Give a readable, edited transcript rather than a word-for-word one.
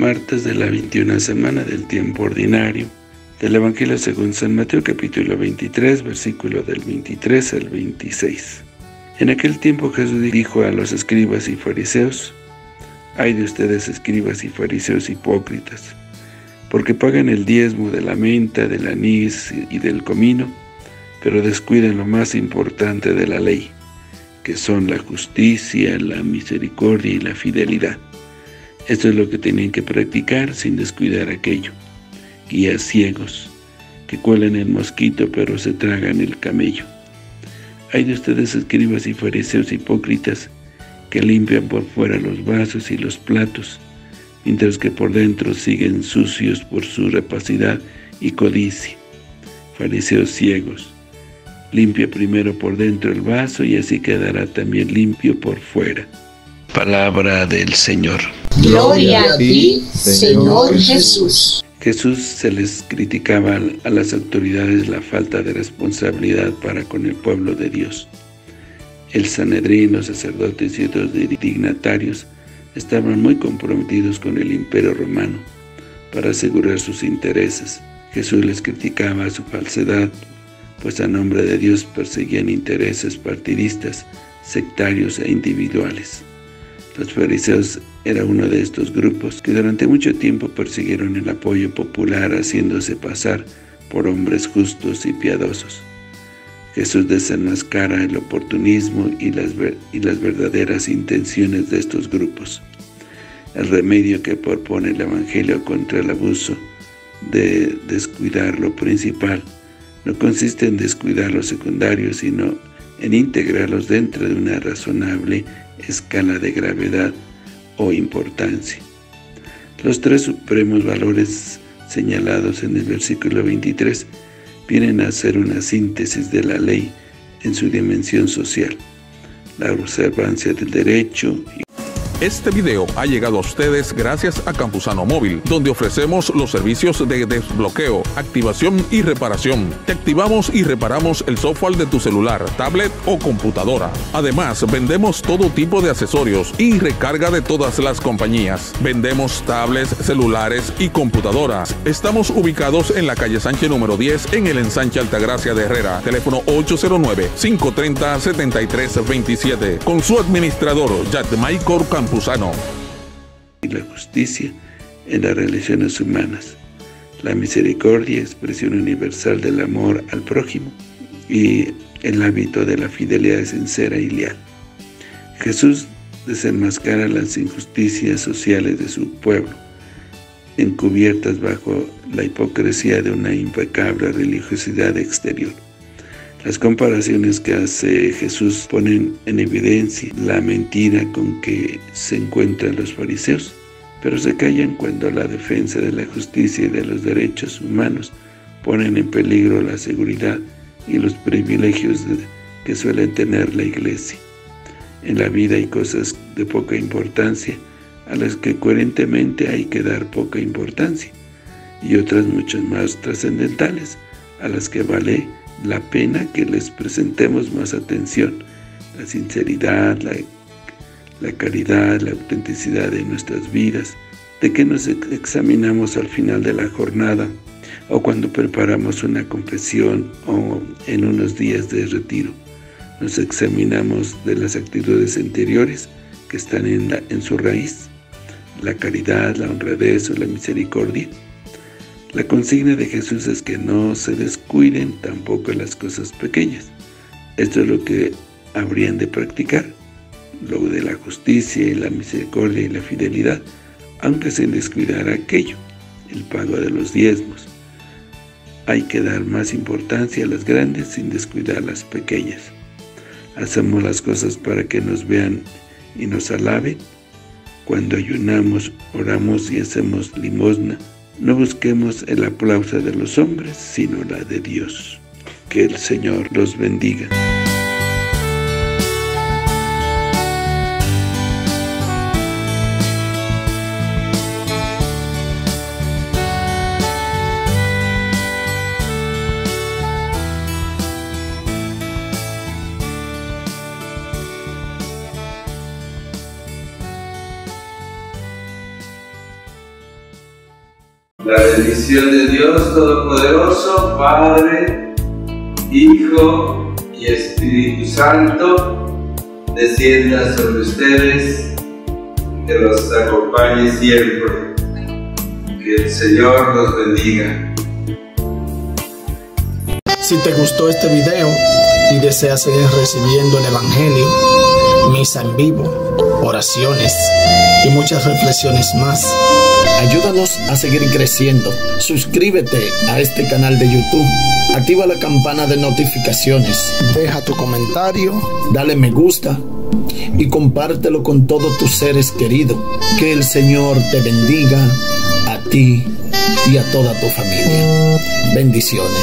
martes de la 21ª semana del tiempo ordinario del Evangelio según San Mateo, capítulo 23, versículo del 23 al 26. En aquel tiempo Jesús dijo a los escribas y fariseos: «Ay de ustedes, escribas y fariseos hipócritas, porque pagan el diezmo de la menta, del anís y del comino, pero descuidan lo más importante de la ley, que son la justicia, la misericordia y la fidelidad». Esto es lo que tenían que practicar sin descuidar aquello. Guías ciegos, que cuelan el mosquito pero se tragan el camello. Ay de ustedes, escribas y fariseos hipócritas, que limpian por fuera los vasos y los platos, mientras que por dentro siguen sucios por su rapacidad y codicia. Fariseos ciegos, limpia primero por dentro el vaso y así quedará también limpio por fuera. Palabra del Señor. Gloria a ti, Señor Jesús. Jesús se les criticaba a las autoridades la falta de responsabilidad para con el pueblo de Dios. El Sanedrín, los sacerdotes y otros dignatarios estaban muy comprometidos con el Imperio Romano para asegurar sus intereses. Jesús les criticaba su falsedad, pues a nombre de Dios perseguían intereses partidistas, sectarios e individuales. Los fariseos era uno de estos grupos que durante mucho tiempo persiguieron el apoyo popular, haciéndose pasar por hombres justos y piadosos. Jesús desenmascara el oportunismo y las verdaderas intenciones de estos grupos. El remedio que propone el Evangelio contra el abuso de descuidar lo principal no consiste en descuidar lo secundario, sino en integrarlos dentro de una razonable escala de gravedad o importancia. Los tres supremos valores señalados en el versículo 23 vienen a ser una síntesis de la ley en su dimensión social, la observancia del derecho. Este video ha llegado a ustedes gracias a Campusano Móvil, donde ofrecemos los servicios de desbloqueo, activación y reparación. Te activamos y reparamos el software de tu celular, tablet o computadora. Además, vendemos todo tipo de accesorios y recarga de todas las compañías. Vendemos tablets, celulares y computadoras. Estamos ubicados en la calle Sánchez número 10, en el ensanche Altagracia de Herrera. Teléfono 809-530-7327. Con su administrador, Yadmaicor Campusano. Y la justicia en las relaciones humanas, la misericordia, expresión universal del amor al prójimo, y el hábito de la fidelidad sincera y leal. Jesús desenmascara las injusticias sociales de su pueblo, encubiertas bajo la hipocresía de una impecable religiosidad exterior. Las comparaciones que hace Jesús ponen en evidencia la mentira con que se encuentran los fariseos, pero se callan cuando la defensa de la justicia y de los derechos humanos ponen en peligro la seguridad y los privilegios que suele tener la Iglesia. En la vida hay cosas de poca importancia a las que coherentemente hay que dar poca importancia, y otras mucho más trascendentales a las que vale la pena que les presentemos más atención: la sinceridad, la caridad, la autenticidad de nuestras vidas, de que nos examinamos al final de la jornada, o cuando preparamos una confesión, o en unos días de retiro. Nos examinamos de las actitudes interiores que están en su raíz, la caridad, la honradez o la misericordia. La consigna de Jesús es que no se descuiden tampoco las cosas pequeñas. Esto es lo que habrían de practicar, lo de la justicia y la misericordia y la fidelidad, aunque sin descuidar aquello, el pago de los diezmos. Hay que dar más importancia a las grandes sin descuidar las pequeñas. Hacemos las cosas para que nos vean y nos alaben. Cuando ayunamos, oramos y hacemos limosna, no busquemos el aplauso de los hombres, sino la de Dios. Que el Señor los bendiga. La bendición de Dios Todopoderoso, Padre, Hijo y Espíritu Santo, descienda sobre ustedes, que los acompañe siempre. Que el Señor los bendiga. Si te gustó este video y deseas seguir recibiendo el Evangelio, misa en vivo, oraciones y muchas reflexiones más, ayúdanos a seguir creciendo. Suscríbete a este canal de YouTube, activa la campana de notificaciones, deja tu comentario, dale me gusta y compártelo con todos tus seres queridos. Que el Señor te bendiga a ti y a toda tu familia. Bendiciones.